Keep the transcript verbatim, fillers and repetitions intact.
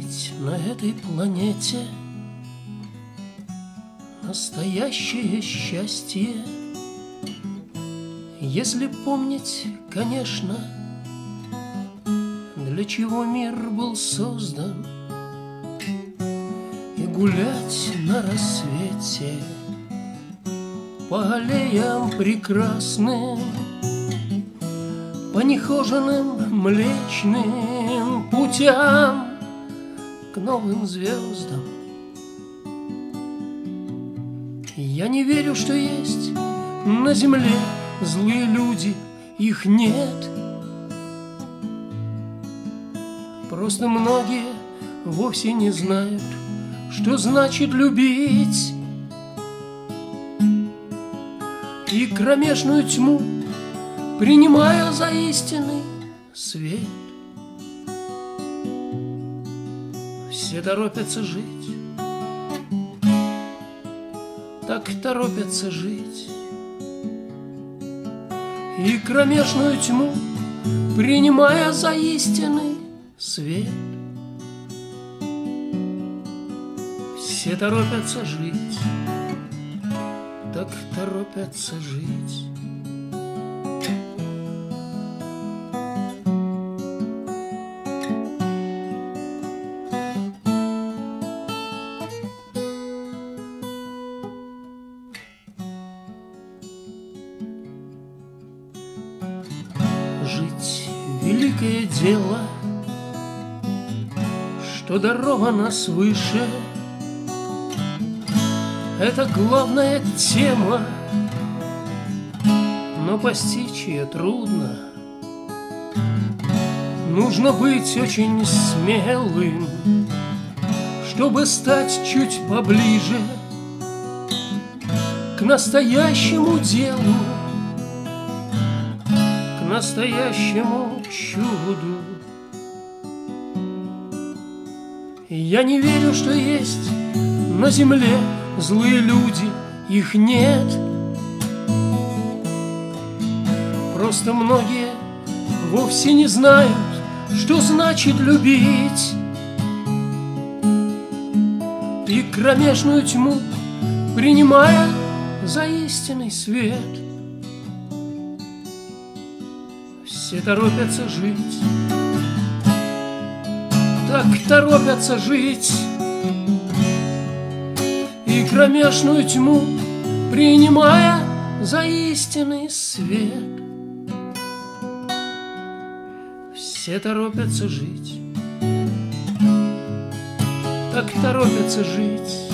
жить на этой планете настоящее счастье, если помнить, конечно, для чего мир был создан, и гулять на рассвете по аллеям прекрасным, по нехоженным млечным путям к новым звездам. Я не верю, что есть на земле злые люди, их нет. Просто многие вовсе не знают, что значит любить, и кромешную тьму принимая за истинный свет. Все торопятся жить, так торопятся жить, и кромешную тьму принимая за истинный свет. Все торопятся жить, так торопятся жить. Жить — великое дело, что даровано свыше. Это главная тема, но постичь ее трудно. Нужно быть очень смелым, чтобы стать чуть поближе к настоящему делу, к настоящему чуду. Я не верю, что есть на земле злые люди, их нет. Просто многие вовсе не знают, что значит любить, и кромешную тьму принимая за истинный свет. Все торопятся жить, так торопятся жить, и кромешную тьму принимая за истинный свет. Все торопятся жить, так торопятся жить,